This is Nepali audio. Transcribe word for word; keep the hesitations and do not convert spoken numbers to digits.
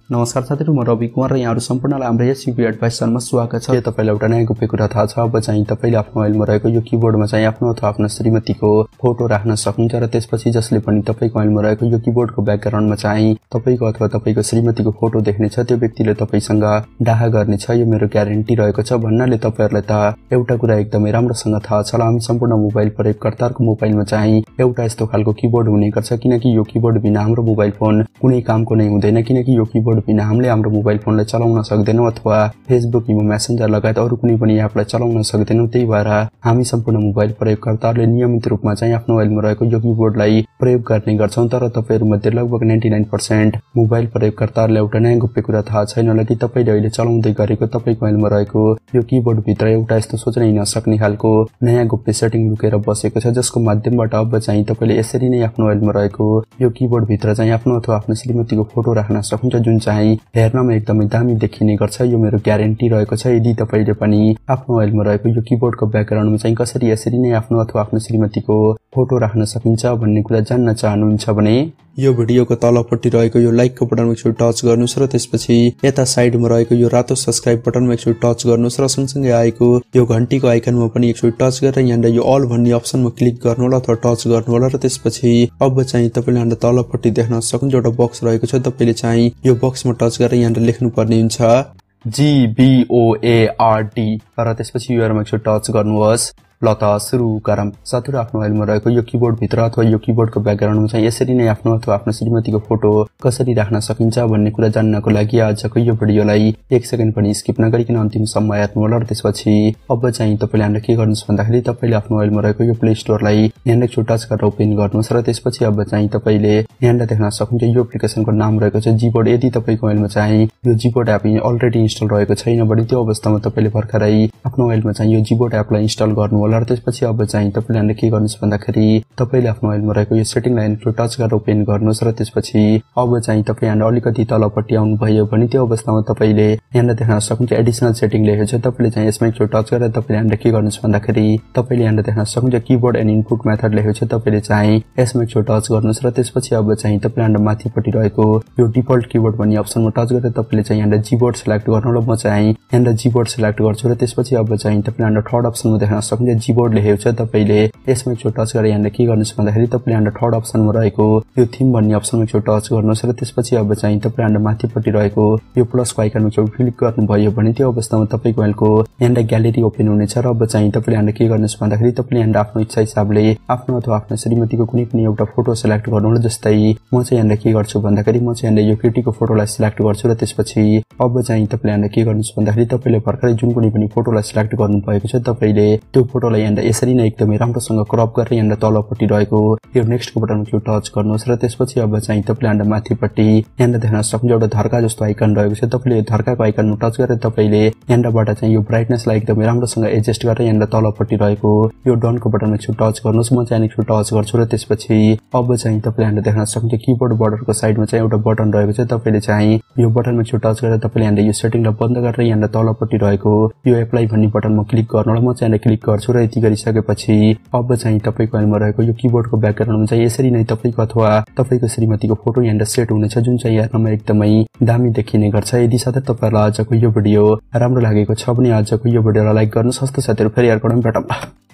नमस्कार साथीहरु, म रवि कुमार र यहाँहरु सम्पूर्णलाई हाम्रो यस UvAdvice च्यानलमा स्वागत छ। के तपाईलाई एउटा नयाँ गोप्य कुरा थाहा छ? अब चाहिँ तपाईले आफ्नो मोबाइलमा रहेको यो कीबोर्डमा चाहिँ आफ्नो अथवा आफ्नो श्रीमतीको फोटो राख्न सक्नुहुन्छ र त्यसपछि जसले पनि तपाईको मोबाइलमा रहेको यो कीबोर्डको ब्याकग्राउन्डमा चाहिँ तपाईको अथवा तपाईको श्रीमतीको फोटो देख्नेछ, त्यो व्यक्तिले तपाईसँग डाहा गर्नेछ। यो मेरो ग्यारेन्टी रहेको छ भन्नाले तपाईहरुलाई त एउटा कुरा एकदमै राम्रोसँग थाहा छ। हामी सम्पूर्ण मोबाइल प्रयोगकर्ताको मोबाइलमा चाहिँ एउटा यस्तो खालको कीबोर्ड हुने गर्छ, किनकि यो कीबोर्ड बिना हाम्रो मोबाइल फोन कुनै कामको नै हुँदैन, किनकि यो कीबोर्ड बिना हामीले हाम्रो मोबाइल फोनलाई चलाउन सक्दैनौं अथवा फेसबुक, इमो, मेसेन्जर लगायत अरु कुनै पनि एपलाई चलाउन सक्दैनौं। त्यही भएर हामी सम्पूर्ण मोबाइल प्रयोगकर्ताहरूले नियमित रूपमा चाहिँ आफ्नो मोबाइलमा रहेको यो कीबोर्डलाई प्रयोग गर्ने गर्छौं। तर तपाईहरु मध्ये लगभग निन्यानब्बे प्रतिशत मोबाइल प्रयोगकर्ताहरूले एउटा नयाँ गोप्य कुरा थाहा छैन होला कि तपाईले अहिले चलाउँदै गरेको तपाईको मोबाइलमा रहेको यो कीबोर्ड भित्र एउटा यस्तो सोच्नै नसक्ने खालको नयाँ गोप्य सेटिङ लुकेर बसेको छ, जसको माध्यमबाट अब चाहिँ तपाईले यसरी नै आफ्नो मोबाइलमा रहेको यो कीबोर्ड भित्र चाहिँ आफ्नो अथवा आफ्नो श्रीमतीको फोटो राख्न सक्नुहुन्छ, जुन चाहिँ हेर्नमा एकदमै दामी देखिने गर्छ। यो मेरो ग्यारेन्टी रहेको छ। यदि तपाईले पनि आफ्नो मोबाइलमा रहेको यो कीबोर्डको ब्याकग्राउन्डमा चाहिँ कसरी यसरी नै आफ्नो अथवा आफ्नो श्रीमतीको फोटो राख्न सकिन्छ भन्ने कुरा जान्न चाहनुहुन्छ भने यो भिडियोको तलपट्टि रहेको यो लाइकको बटनमा एकचोटि टच गर्नुस् र त्यसपछि यता साइडमा रहेको यो रातो सब्स्क्राइब बटनमा एकचोटि टच गर्नुस् र सँगसँगै आएको यो घण्टीको आइकनमा पनि एकचोटि टच गरेर यहाँनिर यो अल भन्ने अप्सनमा क्लिक गर्नु होला अथवा टच गर्नु होला र त्यसपछि अब चाहिँ तपाईले यहाँनिर तलपट्टि देख्न सक्नुहुन्छ एउटा बक्स रहेको छ। तपाईले चाहिँ यो बक्समा टच गरेर यहाँनिर लेख्नु पर्ने हुन्छ G B O A R D र त्यसपछि यो एरोमा एकचोटि टच गर्नुहोस्। ल त सुरु गरौँ। साथीहरु, आफ्नो मोबाइलमा रहेको यो कीबोर्ड भित्र अथवा यो कीबोर्डको ब्याकग्राउन्डमा चाहिँ यसरी नै आफ्नो अथवा आफ्नो श्रीमतीको फोटो कसरी राख्न सकिन्छ भन्ने कुरा जान्नको लागि आजको यो भिडियोलाई एक सेकेन्ड पनि स्किप नगरिकन अन्तिमसम्म हेर्नु होला र त्यसपछि अब चाहिँ तपाईले यहाँले के गर्नुस् भन्दाखेरि तपाईले आफ्नो मोबाइलमा रहेको यो प्ले स्टोरलाई यहाँले एकचोटि टच गरेर ओपन गर्नुस् र त्यसपछि अब चाहिँ तपाईले यहाँले देख्न सक्नुहुन्छ यो एप्लिकेसनको नाम रहेको छ Gboard। यदि तपाईको मोबाइलमा चाहिँ यो Gboard एप अलरेडी इन्स्टल रहेको छैन भने त्यो अवस्थामा तपाईले भर्खरै आफ्नो मोबाइलमा चाहिँ यो Gboard एपलाई इन्स्टल गर्नु र त्यसपछि अब चाहिँ तपाईले के गर्नुस् भन्दाखेरि तपाईले आफ्नो मोबाइलमा रहेको यो सेटिङलाई एकचोटि टच गरेर ओपन गर्नुस् र त्यसपछि अब चाहिँ तपाई यहाँ अलिकति तलपट्टि आउनु भयो भने त्यो अवस्थामा तपाईले यहाँ देख्न सक्नुहुन्छ एडिसनल सेटिङ लेखेको छ। तपाईले चाहिँ यसमा एकचोटि टच गरेर तपाईले यहाँ के गर्नुस् भन्दाखेरि तपाईले यहाँ देख्न सक्नुहुन्छ कीबोर्ड एन्ड इनपुट मेथड लेखेको छ। तपाईले चाहिँ यसमा एकचोटि टच गर्नुस् र त्यसपछि अब चाहिँ तपाईले यहाँ माथिपट्टि रहेको यो डिफल्ट कीबोर्ड भन्ने अप्सनमा टच गरेर तपाईले चाहिँ यहाँ Gboard सिलेक्ट गर्नु होला। म चाहिँ यहाँ Gboard सिलेक्ट गर्छु र त्यसपछि अब चाहिँ तपाईले यहाँ थर्ड अप्सनमा देख्न सक्नुहुन्छ Gboard लेखेको छ। तपाईले यसमा एकचोटि टच गरेर यहाँ के गर्नुस् भन्दाखेरि तपाईले यहाँ थर्ड अप्सनमा रहेको यो थीम भन्ने अप्सनमा एकचोटि टच गर्नुस् र त्यसपछि अब चाहिँ तपाईले यहाँ माथिपट्टि रहेको यो प्लसको आइकनमा एकचोटि क्लिक गर्नुभयो भने त्यो अवस्थामा तपाईको मोबाइलको यहाँ ग्यालेरी ओपन हुनेछ र अब चाहिँ तपाईले यहाँ के गर्नुस् भन्दाखेरि तपाईले यहाँ आफ्नो इच्छा हिसाबले आफ्नो अथवा आफ्नो श्रीमतीको कुनै पनि एउटा फोटो सिलेक्ट गर्नु होला। जस्तै म चाहिँ यहाँ के गर्छु भन्दाखेरि म चाहिँ यहाँ यो केटीको फोटोलाई सिलेक्ट गर्छु र त्यसपछि अब चाहिँ तपाईले यहाँ के गर्नुस् भन्दाखेरि तपाईले भर्खरै जुन कुनै पनि फोटोलाई सिलेक्ट गर्नु भएको छ तपाईले त्यो फोटोलाई यहाँ यसरी नै एकदमै राम्रोसँग क्रप गरेर यहाँ तलपट्टि रहेको यो नेक्स्टको बटनमा चाहिँ टच गर्नुहोस् र त्यसपछि अब चाहिँ तपाईले यहाँ माथिपट्टि यहाँ देख्न सक्नुहुन्छ एउटा धर्का जस्तो आइकन रहेको छ। तपाईले धर्काको आइकनमा टच गरेर तपाईले यहाँबाट चाहिँ यो ब्राइटनेसलाई एकदमै राम्रोसँग एडजस्ट गरेर यहाँ तलपट्टि रहेको यो डनको बटनमा चाहिँ टच गर्नुहोस्। म चाहिँ यहाँ टच गर्छु र त्यसपछि अब चाहिँ तपाईले यहाँ देख्न सक्नुहुन्छ कीबोर्ड बर्डरको साइडमा चाहिँ एउटा बटन रहेको छ। तपाईले चाहिँ यो बटनमा चाहिँ टच गरेर तपाईले यहाँ यो सेटिङलाई बन्द गरेर यहाँ तलपट्टि रहेको यो एप्लाई भन्ने बटनमा क्लिक गर्नु होला। म चाहिँ यहाँ क्लिक गर्छु र यति गरिसकेपछि अब चाहिँ तपाईको मोबाइलमा रहेको यो कीबोर्डको ब्याकग्राउन्डमा चाहिँ यसरी नै तपाईको अथवा तपाईको श्रीमतीको फोटो यहाँ सेट हुनेछ, जुन चाहिँ हेर्नमा एकदमै दामी देखिने गर्छ। यदि साथै तपाईलाई आजको यो भिडियो राम्रो लागेको छ भने आजको यो भिडियोलाई लाइक गर्नुस्। हस्त साथीहरु, फेरि अर्को भेटौँ।